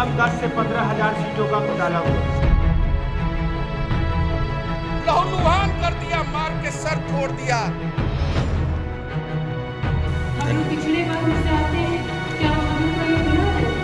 कम 10 से 15 हजार सीटों का घोटाला हुआ। लहूलुहान कर दिया, मार के सर फोड़ दिया। हम लोग पिछले वर्ग से आते हैं, क्या हम लोग का ये गुनाह है?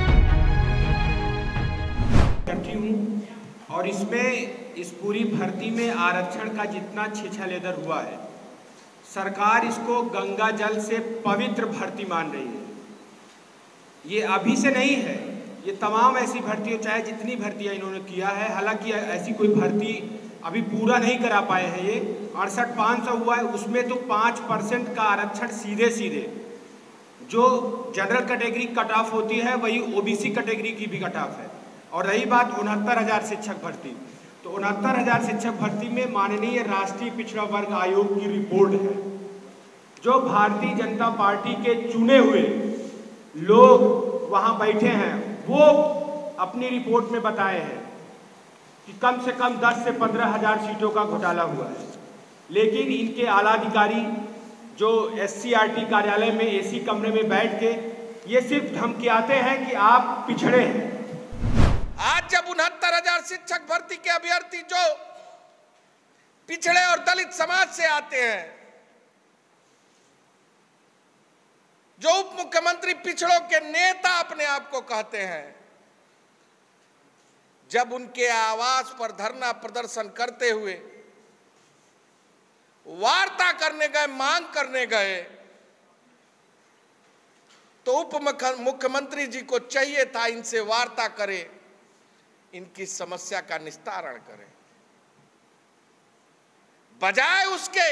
करती हूँ और इसमें इस पूरी भर्ती में आरक्षण का जितना छेछालेदर हुआ है, सरकार इसको गंगा जल से पवित्र भर्ती मान रही है। ये अभी से नहीं है, ये तमाम ऐसी भर्तियों, चाहे जितनी भर्तियां इन्होंने किया है, हालांकि ऐसी कोई भर्ती अभी पूरा नहीं करा पाए हैं। ये 68,500 हुआ है, उसमें तो 5% का आरक्षण सीधे सीधे जो जनरल कैटेगरी कट ऑफ होती है वही ओबीसी कैटेगरी की भी कट ऑफ है। और रही बात 69,000 शिक्षक भर्ती, तो 69,000 शिक्षक भर्ती में माननीय राष्ट्रीय पिछड़ा वर्ग आयोग की रिपोर्ट है, जो भारतीय जनता पार्टी के चुने हुए लोग वहां बैठे हैं, वो अपनी रिपोर्ट में बताए हैं कि कम से कम 10 से 15 हजार सीटों का घोटाला हुआ है। लेकिन इनके आला अधिकारी जो SCRT कार्यालय में एसी कमरे में बैठ के ये सिर्फ धमकियाते हैं कि आप पिछड़े हैं। आज जब 69,000 शिक्षक भर्ती के अभ्यर्थी जो पिछड़े और दलित समाज से आते हैं, जो उप मुख्यमंत्री पिछड़ों के नेता अपने आप को कहते हैं, जब उनके आवास पर धरना प्रदर्शन करते हुए वार्ता करने गए, मांग करने गए, तो उप मुख्यमंत्री जी को चाहिए था इनसे वार्ता करे, इनकी समस्या का निस्तारण करें। बजाय उसके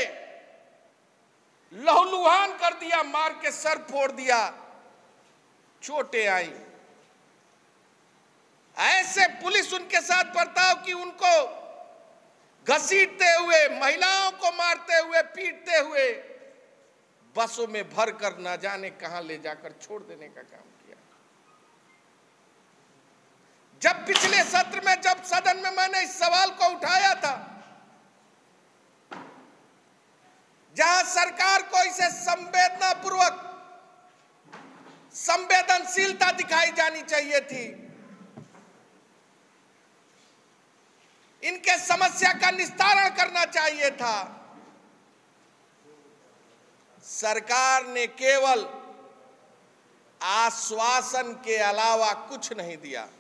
लहूलुहान कर दिया, मार के सर फोड़ दिया, चोटें आई। ऐसे पुलिस उनके साथ बर्ताव की, उनको घसीटते हुए, महिलाओं को मारते हुए, पीटते हुए बसों में भरकर न जाने कहां ले जाकर छोड़ देने का काम किया। जब पिछले सत्र में, जब सदन में मैंने इस सवाल को उठाया था, जहां सरकार को इसे संवेदनापूर्वक, संवेदनशीलता दिखाई जानी चाहिए थी, इनके समस्या का निस्तारण करना चाहिए था, सरकार ने केवल आश्वासन के अलावा कुछ नहीं दिया।